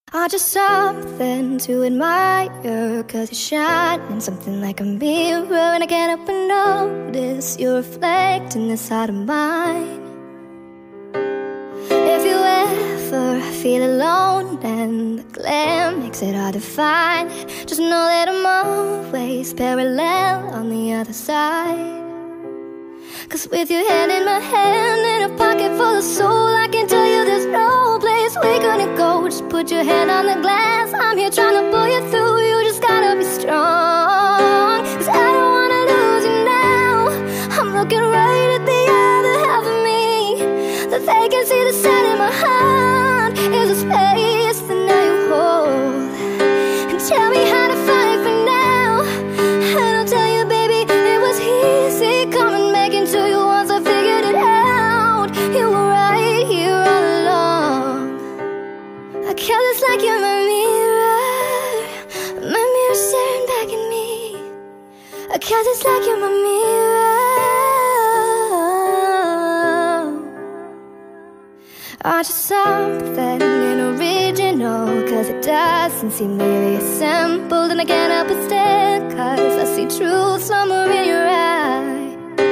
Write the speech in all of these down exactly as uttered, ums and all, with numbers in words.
are just something to admire, 'cause you shine in something like a mirror, and I can't help but notice you're reflecting this side of mine. If you ever feel alone and the glare makes it hard to find, just know that I'm always parallel on the other side. 'Cause with your hand in my hand and a pocket full of soul, I can tell you there's no place we couldn't go. Just put your hand on the glass, I'm here trying to pull you through. You just gotta be strong, 'cause I don't wanna lose you now. I'm looking right at the other half of me. The vacancy that's set in my heart is a space that now you hold. And tell me how to fight for now, and I'll tell you, baby, it was easy coming back into you once I figured it out. You were right here all along. I kept this like you're my mirror, my mirror staring back at me. I kept this like you're my mirror. Are just something original, 'cause it doesn't seem nearly assembled. And I can't help but stare, 'cause I see truth somewhere in your eye.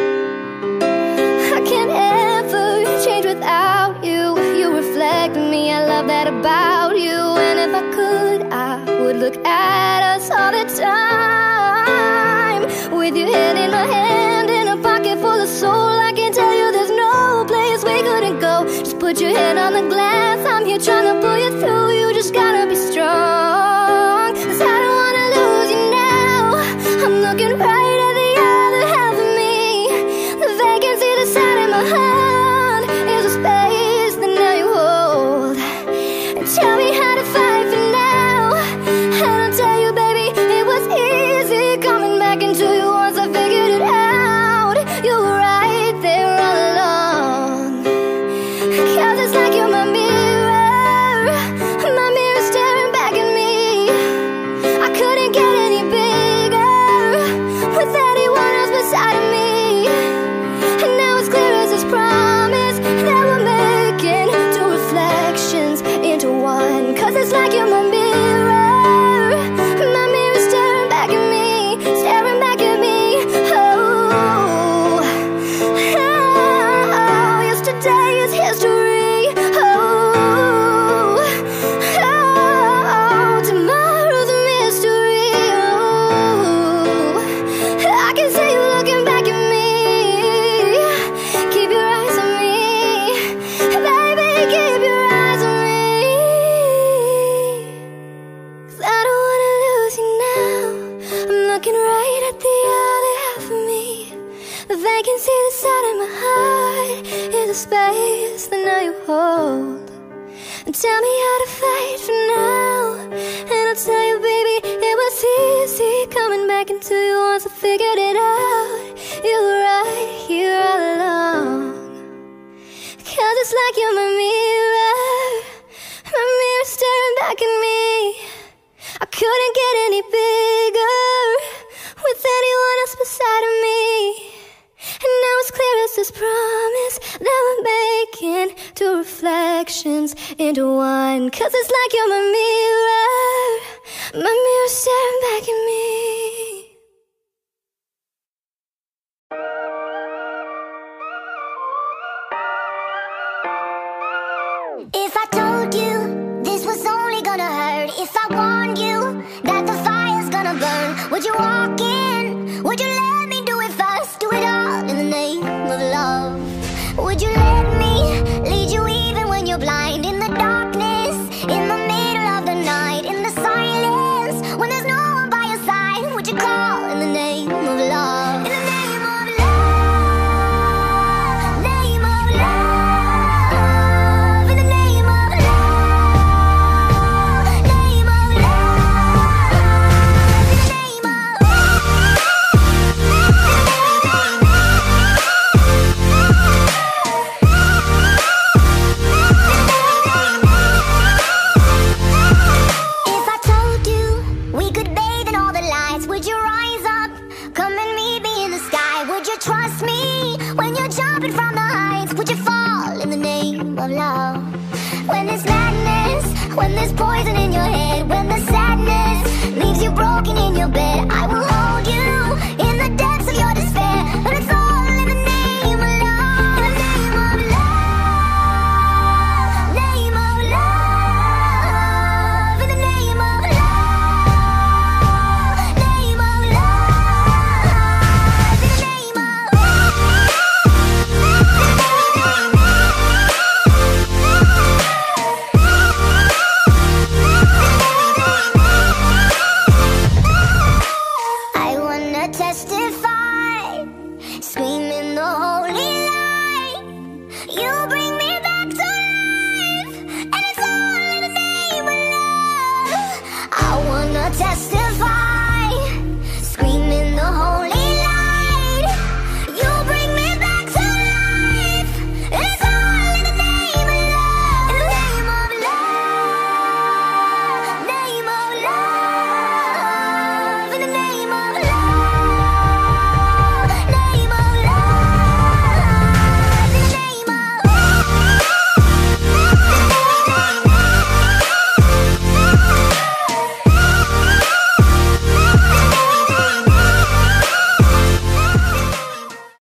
I can't ever change without you. You reflect me, I love that about you. And if I could, I would look at us all the time. With your head in my hand and a pocket full of soul, I can tell you there's no place we couldn't go. Just put your head on the glass, I'm here trying to pull you through. You just gotta be strong, 'cause I don't wanna lose you now. I'm looking right at the other half of me. The vacancy that's out in my heart is a space that now you hold. And tell me how to fight for now, and I'll tell you, baby, it was easy coming back into you once I figured it out. You were right there all along. 'Cause it's like you're my mirror, my mirror staring back at me. I couldn't get any bigger with anyone else beside of me. And now it's clear as this promise that we're making two reflections into one. 'Cause it's like you're my mirror, my mirror staring back at me, staring back at me. Oh, oh, yesterday is history. Oh, oh, tomorrow's a mystery. Oh, I can see you looking back at me. Keep your eyes on me, baby, keep your eyes on me. 'Cause I don't wanna lose you now. I'm looking right at the other half of me. The vacancy that's out in my heart is a space that now you hold. And tell me how to fight for now, and I'll tell you, baby, it was easy coming back into you once I figured it out. You were right here all along. 'Cause it's like you're my mirror, my mirror staring back at me. I couldn't get any bigger with anyone else beside of me. And now it's clear as this promise that we're making two reflections into one. 'Cause it's like you're my mirror, my mirror staring back at me. If I told you this was only gonna hurt, if I warned you that the fire's gonna burn, would you walk in? Would you let me do it first? Do it all in the name of love. Would you let me lead you even when you're blind? In the darkness, in the middle of the night, in the silence, when there's no one by your side, would you call in the name of love? In the name of love, name of love, in the name of love, name of love, in the name of broken in your head, when the sadness leaves you broken in your bed, I will hold you in the depths of your despair. And it's all in the name of love. In the name of love. Name of love. In the name of love. Name of love. In the name of I wanna testify, screaming the holy light. You bring me back to life, and it's all in the name of love. I wanna testify.